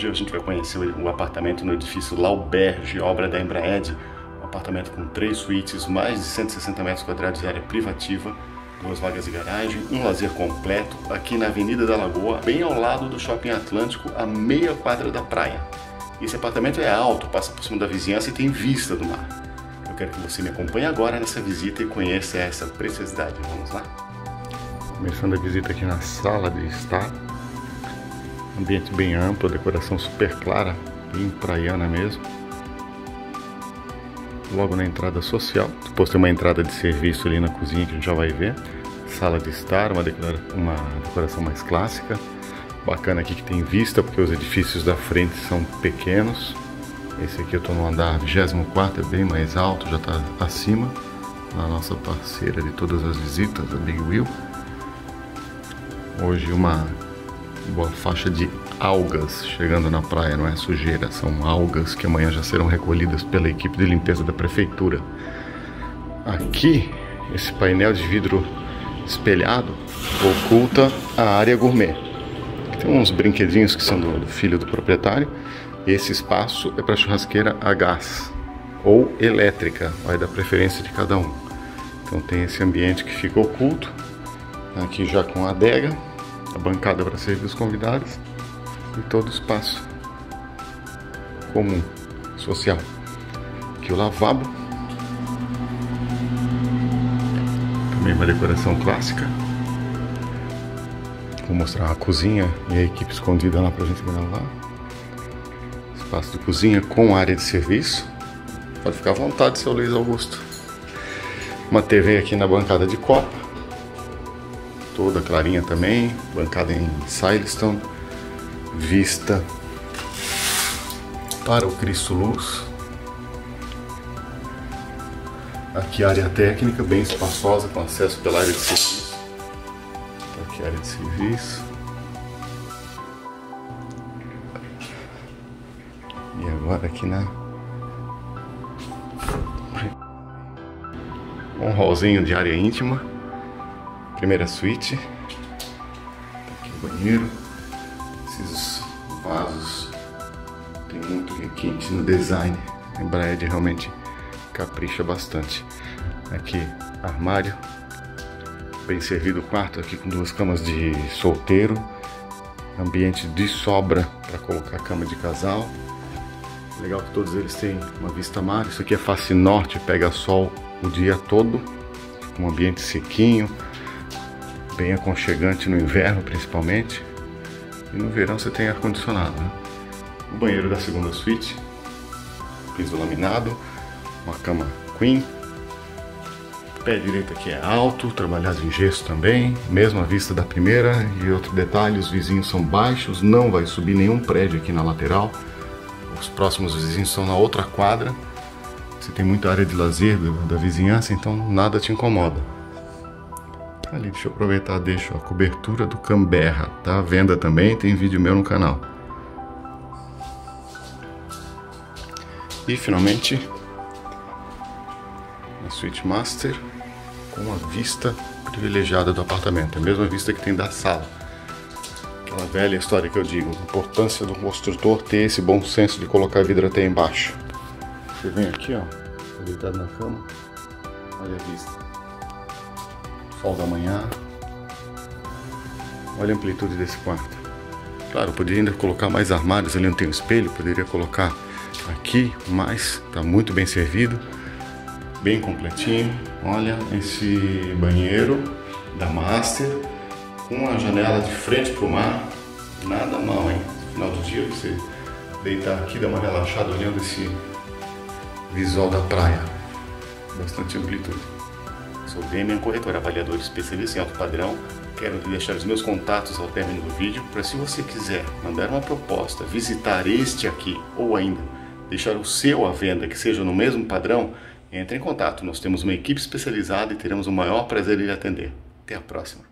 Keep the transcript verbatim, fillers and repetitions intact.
Hoje a gente vai conhecer o apartamento no edifício L'Auberge, obra da Embraed. Um apartamento com três suítes, mais de cento e sessenta metros quadrados de área privativa, duas vagas de garagem, um lazer completo, aqui na Avenida da Lagoa, bem ao lado do Shopping Atlântico, a meia quadra da praia. Esse apartamento é alto, passa por cima da vizinhança e tem vista do mar. Eu quero que você me acompanhe agora nessa visita e conheça essa preciosidade. Vamos lá? Começando a visita aqui na sala de estar. Ambiente bem amplo, decoração super clara, bem praiana mesmo. Logo na entrada social, depois tem uma entrada de serviço ali na cozinha que a gente já vai ver. Sala de estar, uma, decora... uma decoração mais clássica. Bacana aqui que tem vista, porque os edifícios da frente são pequenos. Esse aqui eu estou no andar vigésimo quarto, é bem mais alto, já está acima. A nossa parceira de todas as visitas, a Big Wheel. Hoje uma boa faixa de algas chegando na praia, não é sujeira, são algas que amanhã já serão recolhidas pela equipe de limpeza da prefeitura. Aqui, esse painel de vidro espelhado oculta a área gourmet. Tem uns brinquedinhos que são do, do filho do proprietário. Esse espaço é para churrasqueira a gás ou elétrica, vai da preferência de cada um. Então tem esse ambiente que fica oculto, aqui já com a adega, a bancada para servir os convidados e todo o espaço comum, social. Aqui o lavabo, também uma decoração clássica. Vou mostrar a cozinha e a equipe escondida lá pra gente gravar. Espaço de cozinha com área de serviço. Pode ficar à vontade, seu Luiz Augusto. Uma T V aqui na bancada de copa. Toda clarinha também. Bancada em Silestone. Vista para o Cristo Luz. Aqui a área técnica, bem espaçosa, com acesso pela área de serviço. Aqui a área de serviço. E agora aqui na... um hallzinho de área íntima. Primeira suíte. Aqui o banheiro. Esses vasos tem muito requinte no design. A Embraed realmente capricha bastante. Aqui armário. Bem servido o quarto, aqui com duas camas de solteiro. Ambiente de sobra para colocar cama de casal. Legal que todos eles têm uma vista mar. Isso aqui é face norte, pega sol o dia todo. Um ambiente sequinho, bem aconchegante no inverno principalmente. E no verão você tem ar-condicionado, né? O banheiro da segunda suíte. Piso laminado. Uma cama queen. Pé direito aqui é alto, trabalhado em gesso também, mesma vista da primeira. E outro detalhe, os vizinhos são baixos, não vai subir nenhum prédio aqui na lateral. Os próximos vizinhos são na outra quadra. Você tem muita área de lazer da vizinhança, então nada te incomoda. Ali, deixa eu aproveitar, deixo a cobertura do Canberra, tá à venda também, tem vídeo meu no canal. E finalmente, a suíte master, com a vista privilegiada do apartamento, a mesma vista que tem da sala. Aquela velha história que eu digo, a importância do construtor ter esse bom senso de colocar vidro até embaixo. Você vem aqui, ó, deitado na cama, olha a vista. Sol da manhã, olha a amplitude desse quarto. Claro, eu poderia ainda colocar mais armários, ali não tem um espelho, poderia colocar aqui, mas está muito bem servido. Bem completinho. Olha esse banheiro da Master com a janela de frente para o mar. Nada mal, hein? No final do dia você deitar aqui, dar uma relaxada olhando esse visual da praia. Bastante amplitude. Sou Demian, corretor avaliador especialista em alto padrão. Quero deixar os meus contatos ao término do vídeo para, se você quiser mandar uma proposta, visitar este aqui ou ainda deixar o seu à venda que seja no mesmo padrão, entre em contato, nós temos uma equipe especializada e teremos o maior prazer em lhe atender. Até a próxima!